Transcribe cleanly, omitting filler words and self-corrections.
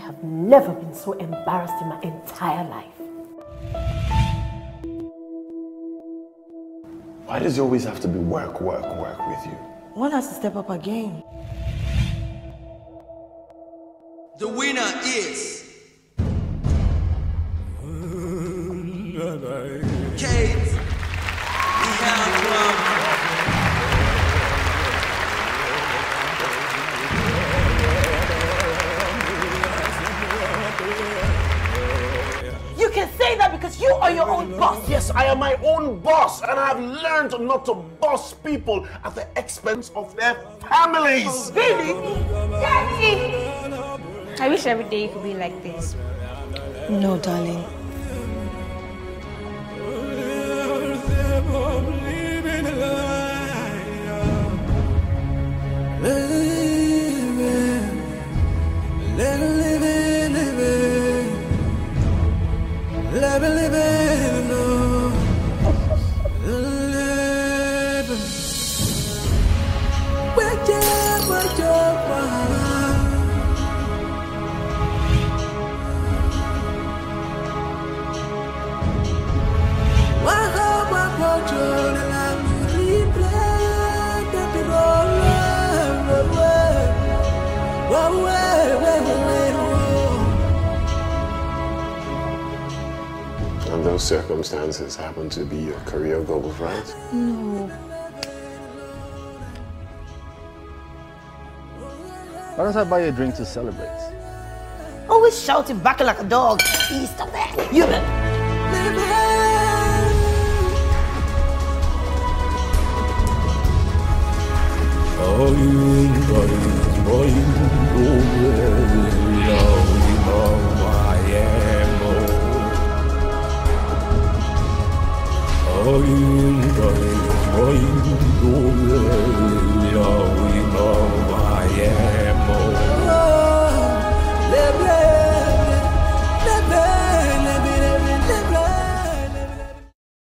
have never been so embarrassed in my entire life. Why does it always have to be work with you? One has to step up again. The winner is... Kate. We have You can say that because you are your own boss. Yes, I am my own boss, and I have learned not to boss people at the expense of their families. Oh, really? Daddy! I wish every day you could be like this. No, darling. And those circumstances happen to be your career goals, right? No. Why don't I buy you a drink to celebrate? Always shouting back like a dog. Please stop that. You Are you